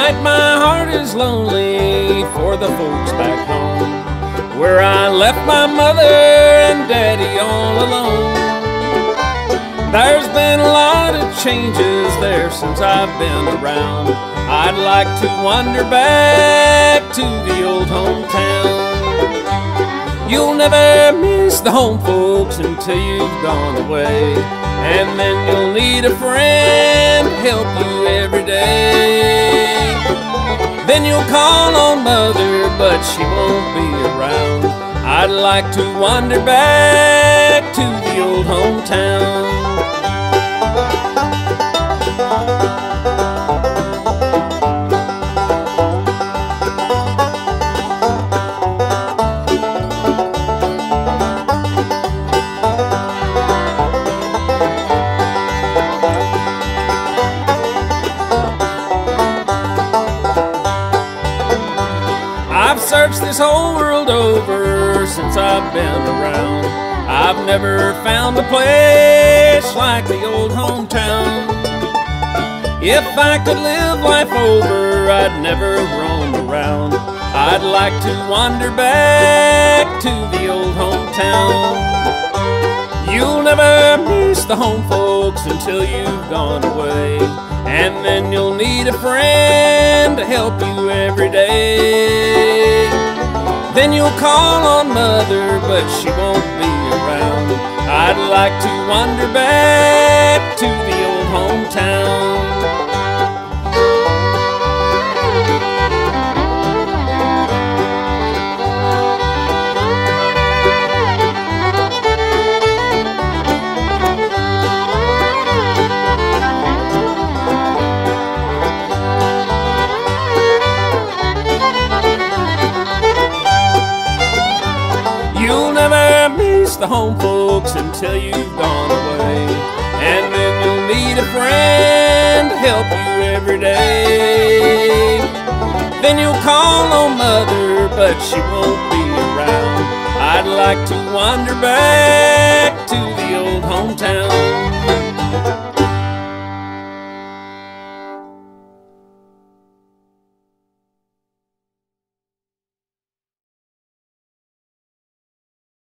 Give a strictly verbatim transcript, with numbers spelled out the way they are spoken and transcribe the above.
night my heart is lonely for the folks back home, where I left my mother and daddy all alone. There's been a lot of changes there since I've been around. I'd like to wander back to the old hometown. You'll never miss the home folks until you've gone away, and then you'll need a friend to help you every day. Then you'll call on mother, but she won't be around. I'd like to wander back to the old hometown. I've searched this whole world over since I've been around. I've never found a place like the old hometown. If I could live life over, I'd never roam around. I'd like to wander back to the old hometown. You'll never miss the home folks until you've gone away, and then you'll need a friend to help you every day. Then you'll call on mother, but she won't be around. I'd like to wander back to the old hometown. You'll never miss the home folks until you've gone away, and then you'll need a friend to help you every day. Then you'll call on mother, but she won't be around. I'd like to wander back to the old hometown.